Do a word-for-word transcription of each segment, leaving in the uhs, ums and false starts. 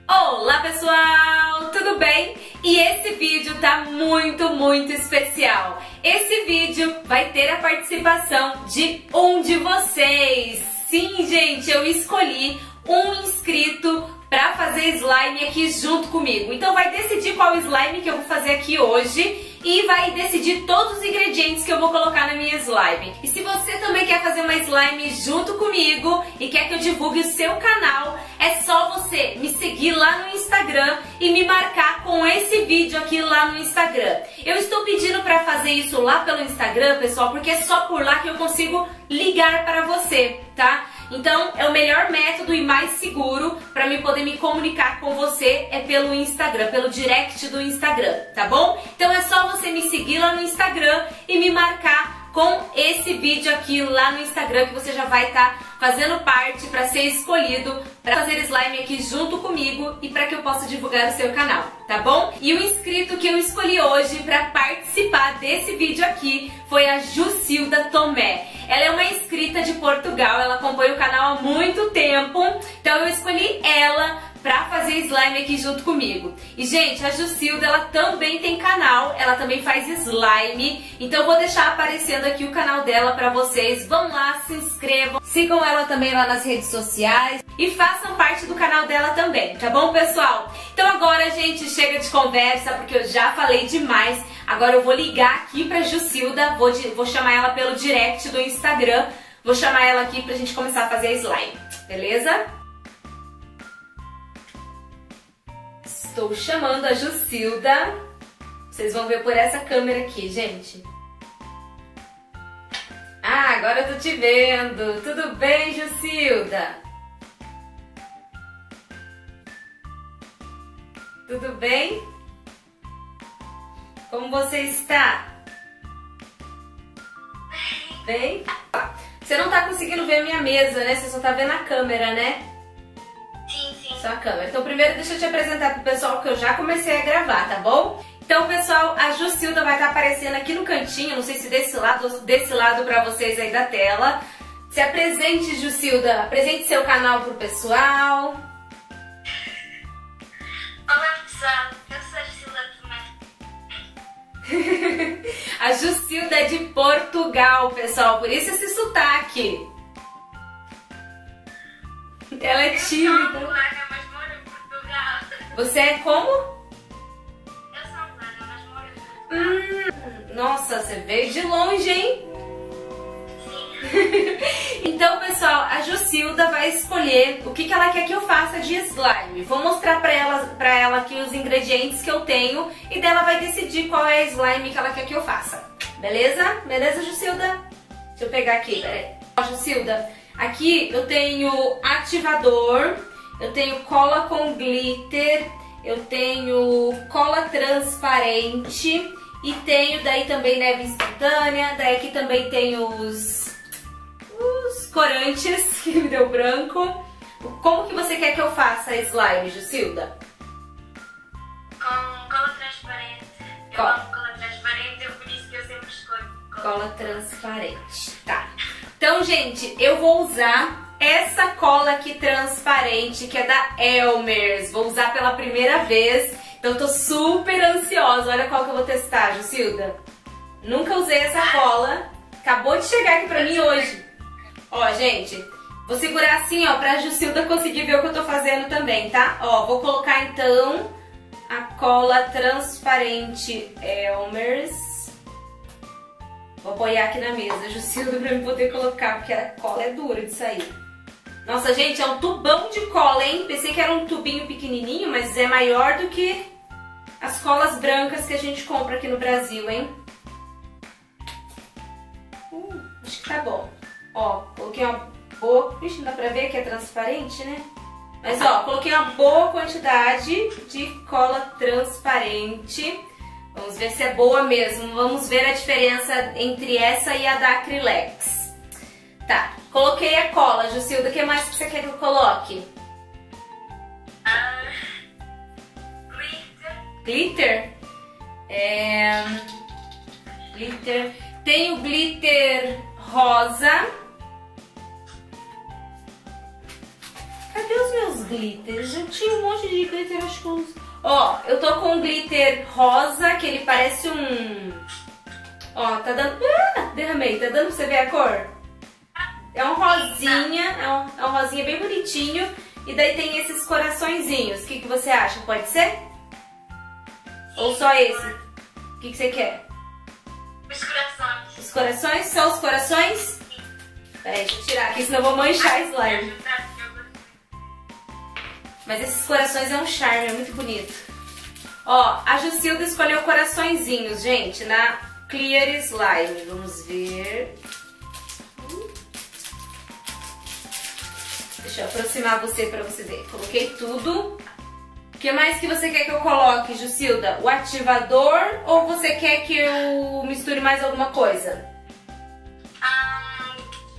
Olá pessoal, tudo bem? E esse vídeo tá muito, muito especial. Esse vídeo vai ter a participação de um de vocês. Sim, gente, eu escolhi um inscrito para fazer slime aqui junto comigo. Então vai decidir qual slime que eu vou fazer aqui hoje e vai decidir todos os ingredientes que eu vou colocar na minha slime. E se você também quer fazer uma slime junto comigo e quer que eu divulgue o seu canal, é só você me seguir lá no Instagram e me marcar com esse vídeo aqui lá no Instagram. Eu estou pedindo para fazer isso lá pelo Instagram, pessoal, porque é só por lá que eu consigo ligar para você, tá? Então, é o melhor método e mais seguro para mim poder me comunicar com você é pelo Instagram, pelo direct do Instagram, tá bom? Então é só você me seguir lá no Instagram e me marcar com esse vídeo aqui lá no Instagram que você já vai estar tá fazendo parte para ser escolhido para fazer slime aqui junto comigo e para que eu possa divulgar o seu canal, tá bom? E o inscrito que eu escolhi hoje para participar desse vídeo aqui foi a Jusilda Tomé. Ela é uma inscrita de Portugal, ela acompanha o canal há muito tempo, então eu escolhi ela pra fazer slime aqui junto comigo. E, gente, a Jusilda, ela também tem canal, ela também faz slime, então eu vou deixar aparecendo aqui o canal dela pra vocês. Vão lá, se inscrevam, sigam ela também lá nas redes sociais e façam parte do canal dela também, tá bom, pessoal? Então agora, gente, chega de conversa, porque eu já falei demais. Agora eu vou ligar aqui pra Jusilda, vou, vou chamar ela pelo direct do Instagram, vou chamar ela aqui pra gente começar a fazer slime, beleza? Estou chamando a Jusilda. Vocês vão ver por essa câmera aqui, gente. Ah, agora eu tô te vendo. Tudo bem, Jusilda? Tudo bem? Como você está? Bem? Você não tá conseguindo ver a minha mesa, né? Você só tá vendo a câmera, né? Só a câmera. Então primeiro deixa eu te apresentar pro pessoal que eu já comecei a gravar, tá bom? Então, pessoal, a Jusilda vai estar aparecendo aqui no cantinho, não sei se desse lado ou desse lado pra vocês aí da tela. Se apresente, Jusilda. Apresente seu canal pro pessoal. Olá, pessoal. Eu sou a Jusilda Tomé. A Jusilda é de Portugal, pessoal, por isso esse sotaque. Ela é tímida. Você é como? Eu sou angolana, mas moro em Portugal. Hum, nossa, você veio de longe, hein? Sim. Então, pessoal, a Jusilda vai escolher o que, que ela quer que eu faça de slime. Vou mostrar pra ela, pra ela aqui os ingredientes que eu tenho e dela vai decidir qual é a slime que ela quer que eu faça. Beleza? Beleza, Jusilda? Deixa eu pegar aqui, peraí. Ó, Jusilda, aqui eu tenho ativador, eu tenho cola com glitter, eu tenho cola transparente e tenho daí também neve instantânea, daí aqui também tem os, os corantes, que me deu branco. Como que você quer que eu faça a slime, Jusilda? Com cola transparente. Eu Cola. amo cola transparente, é por isso que eu sempre escolho cola, Cola transparente, tá. Então, gente, eu vou usar essa cola aqui transparente, que é da Elmer's. Vou usar pela primeira vez, então eu tô super ansiosa. Olha qual que eu vou testar, Jusilda. Nunca usei essa cola, acabou de chegar aqui pra mim hoje. Ó, gente, vou segurar assim, ó, pra Jusilda conseguir ver o que eu tô fazendo também, tá? Ó, vou colocar então a cola transparente Elmer's. Vou apoiar aqui na mesa, Jusilda, pra eu poder colocar, porque a cola é dura de sair. Nossa, gente, é um tubão de cola, hein? Pensei que era um tubinho pequenininho, mas é maior do que as colas brancas que a gente compra aqui no Brasil, hein? Hum, acho que tá bom. Ó, coloquei uma boa... Ixi, não dá pra ver que é transparente, né? Mas, ó, coloquei uma boa quantidade de cola transparente. Vamos ver se é boa mesmo. Vamos ver a diferença entre essa e a da Acrylex. Tá, coloquei a cola, Jusilda. O que mais que você quer que eu coloque? Uh, glitter. Glitter? É... Glitter. Tem o glitter rosa. Cadê os meus glitters. Eu tinha um monte de glitter, acho que uns... Ó, eu tô com um glitter rosa, que ele parece um... Ó, tá dando... Ah, derramei. Tá dando pra você ver a cor? É um rosinha, é um, é um rosinha bem bonitinho. E daí tem esses coraçõezinhos. O que, que você acha? Pode ser? Ou só esse? O que, que você quer? Os corações. Os corações? Só os corações? Peraí, deixa eu tirar aqui, senão eu vou manchar a slime. Mas esses corações é um charme, é muito bonito. Ó, a Jusilda escolheu coraçõezinhos, gente, na Clear Slime. Vamos ver. Deixa eu aproximar você pra você ver. Coloquei tudo. O que mais que você quer que eu coloque, Jusilda? O ativador ou você quer que eu misture mais alguma coisa? Ah,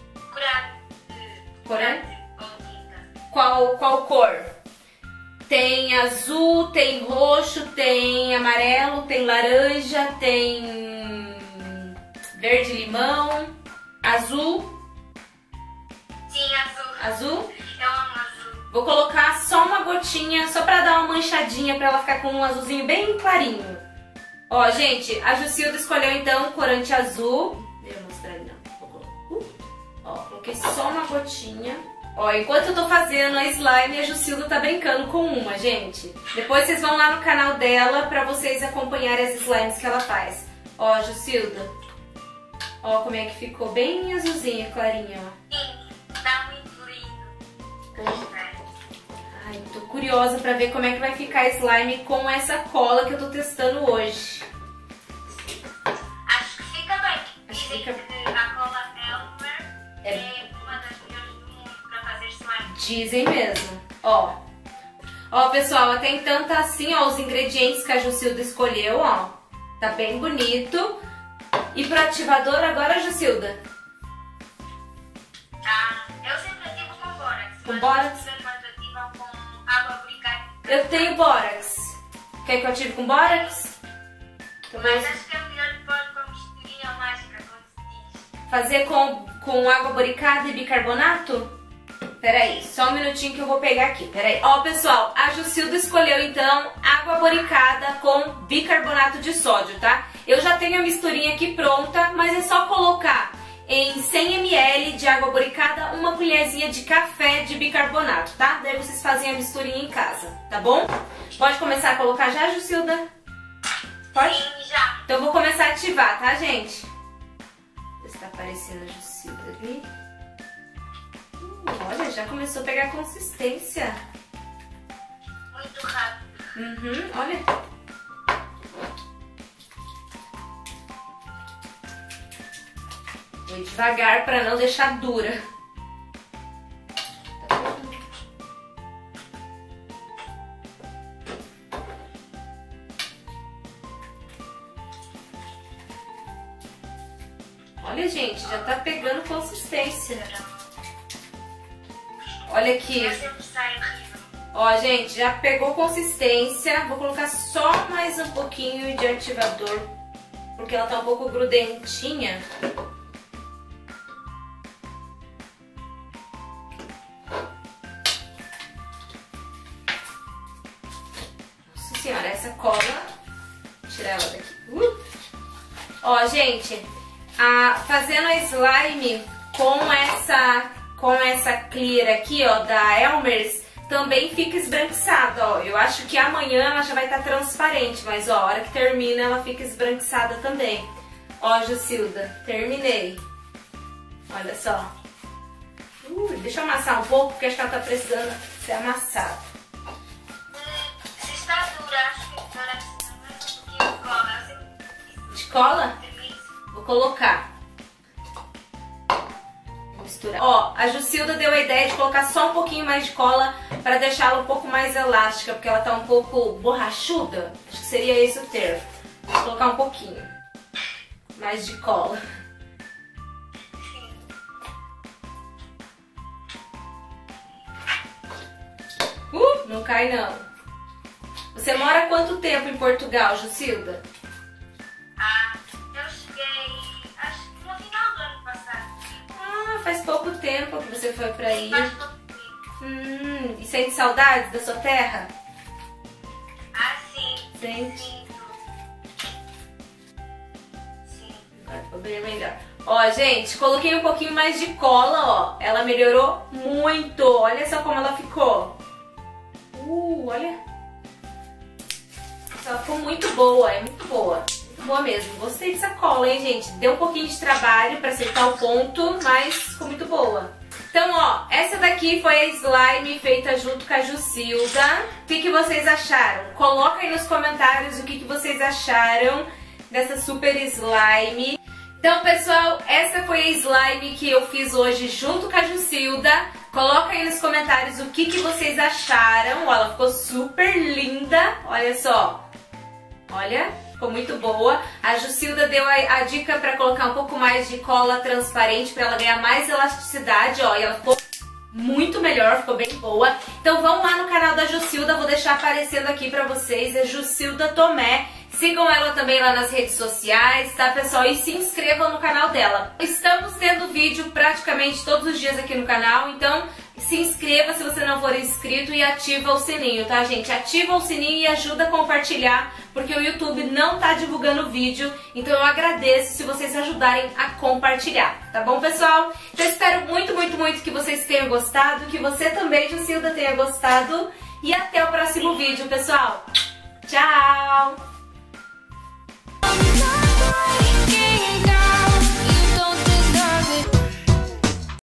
Corante? Qual, qual cor? Tem azul, tem roxo, tem amarelo, tem laranja, tem verde limão, azul. Sim, azul. Azul? Eu amo azul. Vou colocar só uma gotinha, só pra dar uma manchadinha, pra ela ficar com um azulzinho bem clarinho. Ó, gente, a Jusilda escolheu então corante azul. Deixa eu mostrar ali, não. Vou colocar. Uh. Ó, coloquei só uma gotinha. Ó, enquanto eu tô fazendo a slime, a Jusilda tá brincando com uma, gente. Depois vocês vão lá no canal dela pra vocês acompanharem as slimes que ela faz. Ó, Jusilda. Ó, como é que ficou bem azulzinha, clarinha, ó. Sim, tá muito lindo. Ai, tô curiosa pra ver como é que vai ficar a slime com essa cola que eu tô testando hoje. Acho que fica bem. Acho que Dizem fica- que a cola Elmer É. é uma das melhores do mundo pra fazer slime. Dizem mesmo. Ó. Ó, pessoal, até então tá assim, ó, os ingredientes que a Jusilda escolheu, ó. Tá bem bonito. E pro ativador agora, Jusilda? Tá? Eu sempre ativo com bórax. Com mas bórax? as pessoas mais ativam com água aplicada. Eu tenho bórax. Quer que eu ative com bórax? Então, Mas vou acho que é melhor pôr com misturinha mágica, como se diz. fazer com, com água boricada e bicarbonato? Peraí, só um minutinho que eu vou pegar aqui. Peraí. Ó, pessoal, a Jusilda escolheu então água boricada com bicarbonato de sódio, tá? Eu já tenho a misturinha aqui pronta, mas é só colocar em cem mililitros de água boricada uma colherzinha de café de bicarbonato, tá? Daí vocês fazem a misturinha em casa, tá bom? Pode começar a colocar já, Jusilda? Pode? Sim, já. Então eu vou começar a ativar, tá, gente? Ver se tá aparecendo a Jusilda ali. Hum, olha, já começou a pegar consistência. Muito rápido. Uhum, olha. Vou ir devagar para não deixar dura. Olha, gente, já tá pegando consistência. Olha aqui. Eu sempre saio horrível. Ó, gente, já pegou consistência. Vou colocar só mais um pouquinho de ativador, porque ela tá um pouco grudentinha. Nossa senhora, essa cola... Vou tirar ela daqui. Uh! Ó, gente, a, fazendo a slime com essa, com essa clear aqui, ó, da Elmer's, também fica esbranquiçada, ó. Eu acho que amanhã ela já vai estar transparente, mas ó, a hora que termina ela fica esbranquiçada também. Ó, Jusilda, terminei. Olha só. Uh, deixa eu amassar um pouco, porque acho que ela tá precisando ser amassada. Hum, se está dura, acho que agora precisa mais um pouquinho de cola. Eu sempre De cola? fiz isso. Vou colocar. Vou misturar. Ó, a Jusilda deu a ideia de colocar só um pouquinho mais de cola para deixá-la um pouco mais elástica, porque ela tá um pouco borrachuda. Acho que seria esse o termo. Vou colocar um pouquinho mais de cola. Uh, não cai não. Você mora quanto tempo em Portugal, Jusilda? Ah, eu cheguei, acho que no final do ano passado. Ah, faz pouco tempo que você foi pra aí. Faz pouco tempo. Hum, e sente saudades da sua terra? Ah, sim. Sente. Sinto. Sim. Vai ficou bem melhor. Ó, gente, coloquei um pouquinho mais de cola, ó. Ela melhorou muito. Olha só como ela ficou. Uh, olha. Ela ficou muito boa, é muito boa. Muito boa mesmo. Gostei dessa cola, hein, gente? Deu um pouquinho de trabalho pra acertar o ponto, mas ficou muito boa. Então, ó, essa daqui foi a slime feita junto com a Jusilda. O que, que vocês acharam? Coloca aí nos comentários o que, que vocês acharam dessa super slime. Então, pessoal, essa foi a slime que eu fiz hoje junto com a Jusilda. Coloca aí nos comentários o que, que vocês acharam. Ó, ela ficou super linda, olha só. Olha, ficou muito boa. A Jusilda deu a, a dica para colocar um pouco mais de cola transparente para ela ganhar mais elasticidade, ó. E ela ficou muito melhor, ficou bem boa. Então vão lá no canal da Jusilda, vou deixar aparecendo aqui para vocês, é Jusilda Tomé. Sigam ela também lá nas redes sociais, tá, pessoal? E se inscrevam no canal dela. Estamos tendo vídeo praticamente todos os dias aqui no canal, então se inscreva se você não for inscrito e ativa o sininho, tá, gente? Ativa o sininho e ajuda a compartilhar, porque o YouTube não tá divulgando o vídeo, então eu agradeço se vocês ajudarem a compartilhar, tá bom, pessoal? Então eu espero muito, muito, muito que vocês tenham gostado, que você também, Jusilda, tenha gostado, e até o próximo vídeo, pessoal! Tchau! Bye.